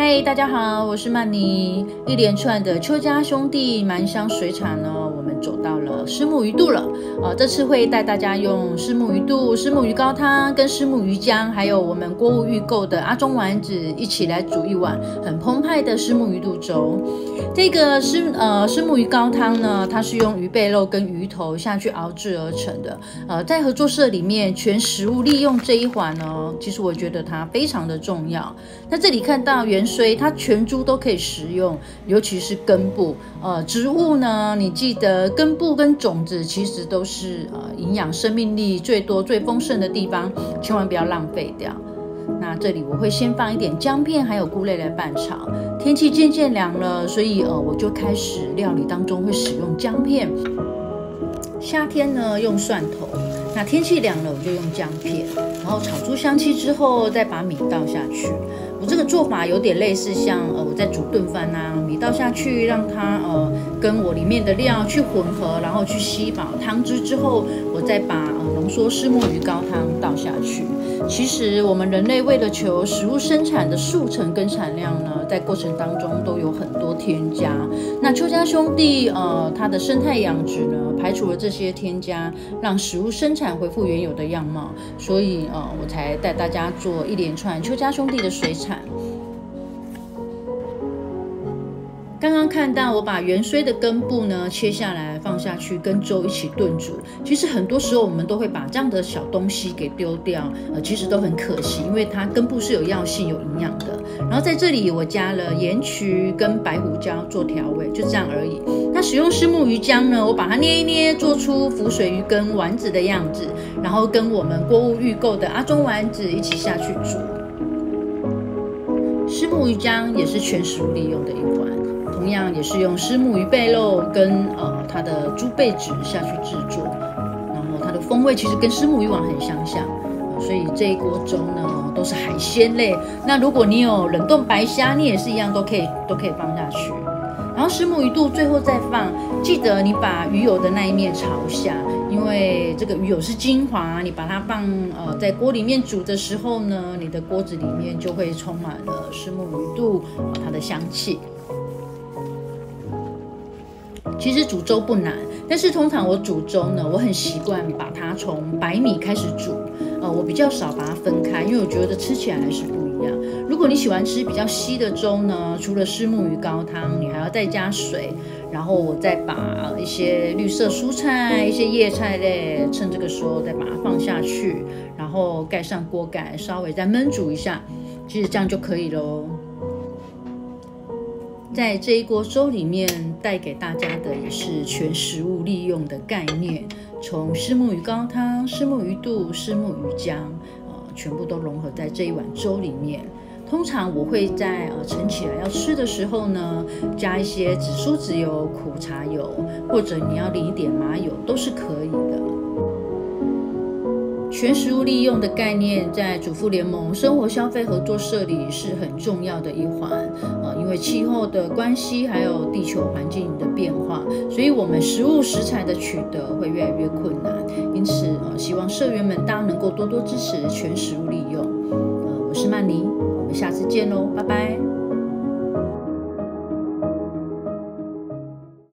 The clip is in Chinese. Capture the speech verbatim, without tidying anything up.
嗨，大家好，我是曼妮。一连串的邱家兄弟蛮乡水产呢，我们走到了虱目鱼肚了。呃，这次会带大家用虱目鱼肚、虱目鱼高汤跟虱目鱼浆，还有我们锅物预购的阿中丸子一起来煮一碗很澎湃的虱目鱼肚粥。这个虱呃虱目鱼高汤呢，它是用鱼背肉跟鱼头下去熬制而成的。呃，在合作社里面，全食物利用这一环呢，其实我觉得它非常的重要。那这里看到芫荽，它全株都可以食用，尤其是根部。呃，植物呢，你记得根部跟种子其实都是呃营养生命力最多、最丰盛的地方，千万不要浪费掉。那这里我会先放一点姜片，还有菇类来拌炒。天气渐渐凉了，所以呃我就开始料理当中会使用姜片。夏天呢用蒜头，那天气凉了我就用姜片，然后炒出香气之后再把米倒下去。我这个做法有点类似像呃我在煮炖饭啊，米倒下去让它呃跟我里面的料去混合，然后去吸饱汤汁之后，我再把呃浓缩虱目鱼高汤倒下去。其实我们人类为了求食物生产的速成跟产量呢，在过程当中都有很多添加。那邱家兄弟呃它的生态养殖呢，排除了这些添加，让食物生产恢复原有的样貌，所以呃我才带大家做一连串邱家兄弟的水产。刚刚看到我把芫荽的根部呢切下来放下去跟粥一起炖煮，其实很多时候我们都会把这样的小东西给丢掉，呃，其实都很可惜，因为它根部是有药性有营养的。然后在这里我加了盐曲跟白胡椒做调味，就这样而已。那使用虱目鱼浆呢，我把它捏一捏，做出浮水鱼跟丸子的样子，然后跟我们锅物预购的阿中丸子一起下去煮。虱目鱼浆也是全食物利用的一环。同样也是用虱目鱼背肉跟呃它的猪背脂下去制作，然后它的风味其实跟虱目鱼丸很相像，呃、所以这一锅粥呢都是海鲜类。那如果你有冷冻白虾，你也是一样都可以都可以放下去。然后虱目鱼肚最后再放，记得你把鱼油的那一面朝下，因为这个鱼油是精华，你把它放呃在锅里面煮的时候呢，你的锅子里面就会充满了虱目鱼肚、呃、它的香气。其实煮粥不难，但是通常我煮粥呢，我很习惯把它从白米开始煮，呃，我比较少把它分开，因为我觉得吃起来还是不一样。如果你喜欢吃比较稀的粥呢，除了虱目鱼高汤，你还要再加水，然后我再把一些绿色蔬菜、一些叶菜类，趁这个时候再把它放下去，然后盖上锅盖，稍微再焖煮一下，其实这样就可以咯。在这一锅粥里面带给大家的也是全食物利用的概念，从虱目鱼高汤、虱目鱼肚、虱目鱼浆，呃，全部都融合在这一碗粥里面。通常我会在呃盛起来要吃的时候呢，加一些紫苏籽油、苦茶油，或者你要淋一点麻油都是可以的。全食物利用的概念在主妇联盟生活消费合作社里是很重要的一环，呃，因为气候的关系，还有地球环境的变化，所以我们食物食材的取得会越来越困难。因此，呃，希望社员们大家能够多多支持全食物利用。呃，我是曼妮，我们下次见喽，拜拜。